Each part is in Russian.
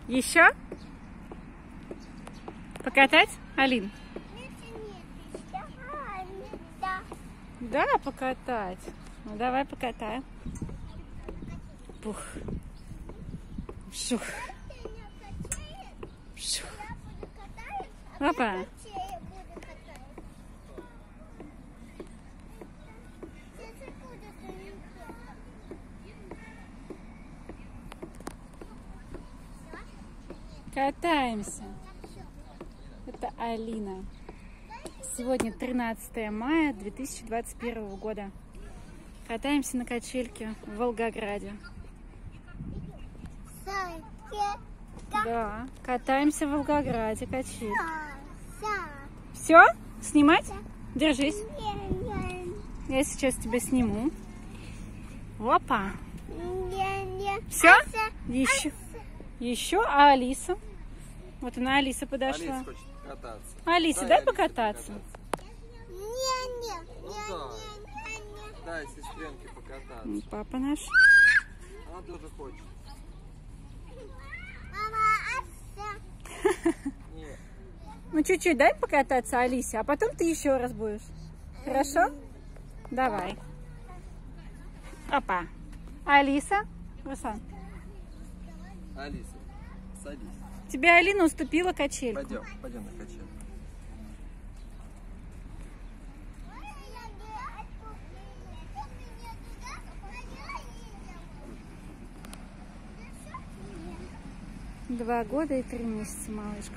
Еще? Покатать, Алин? Да, покатать. Ну давай покатаем. Пух. Шух. Шух. Опа. Катаемся. Это Алина. Сегодня 13 мая 2021 года. Катаемся на качельке в Волгограде. Да, катаемся в Волгограде, качельки. Все? Снимать? Держись. Я сейчас тебя сниму. Опа. Все? Еще. Еще? А Алиса? Вот она, Алиса подошла. Алиса хочет покататься. Алиса, дай покататься. Дай сестренке покататься. Папа наш. Она тоже хочет. Нет. Ну чуть-чуть дай покататься Алисе, а потом ты еще раз будешь. Хорошо? Давай. Опа. Алиса. Руслан. Алиса, садись. Тебе Алина уступила качельку. Пойдем на качельку. Два года и 3 месяца, малышка.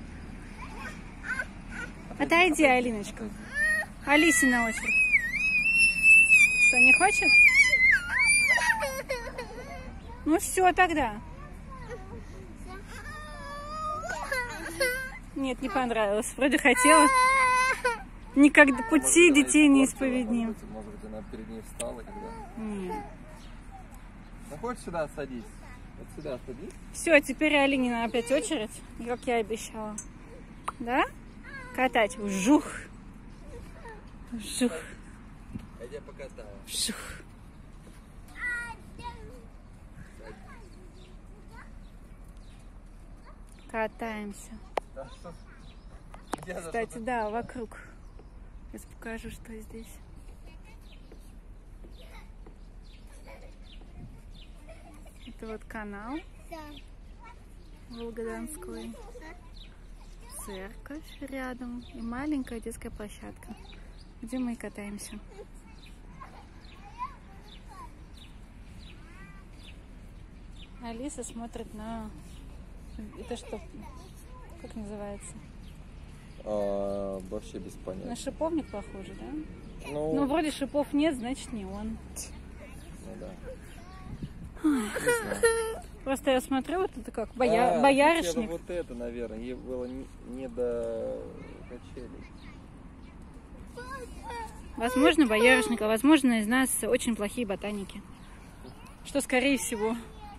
Отойди, Алиночка. Алисе на очередь. Что, не хочет? Ну все тогда. Нет, не понравилось. Вроде хотела. Никогда пути детей неисповедим. Может быть, она перед ней встала, когда... Нет. Ну, хочешь сюда садись? Вот сюда садись. Все, теперь Алине опять очередь, как я обещала. Да? Катать. Вжух. Вжух. Я тебя покатаю. Вжух. Катаемся. Да, что? Кстати, да, вокруг. Сейчас покажу, что здесь. Это вот канал Волгодонской. Церковь рядом и маленькая детская площадка, где мы и катаемся. Алиса смотрит на... Это что? Как называется? Вообще без понятия. На шиповник похоже, да? Ну, Ну, вроде шипов нет, значит не он. ну да. Просто я смотрю, вот это как боярышник. Вот это, наверное, ей было не до качелей. Возможно, боярышник, а возможно, из нас очень плохие ботаники. Что, скорее всего.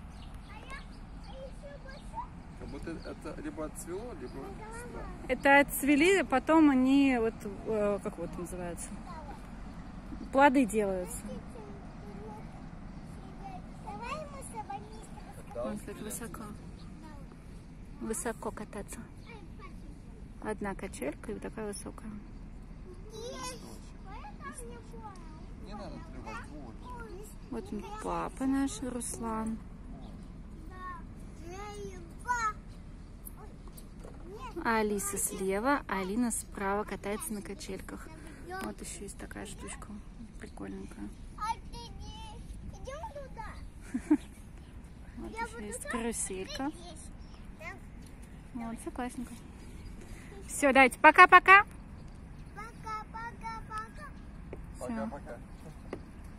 Как будто это либо отцвело, либо... Это отцвели, потом они, вот, как вот называется, плоды делаются. Вот так высоко. Высоко кататься. Одна качелька и вот такая высокая. Не надо открывать. Вот он, папа наш, Руслан. А Алиса слева, а Алина справа катается на качельках. Вот еще есть такая штучка. Прикольненькая. Вот еще есть каруселька. Вот, все классненько. Все, давайте, пока-пока. Пока-пока.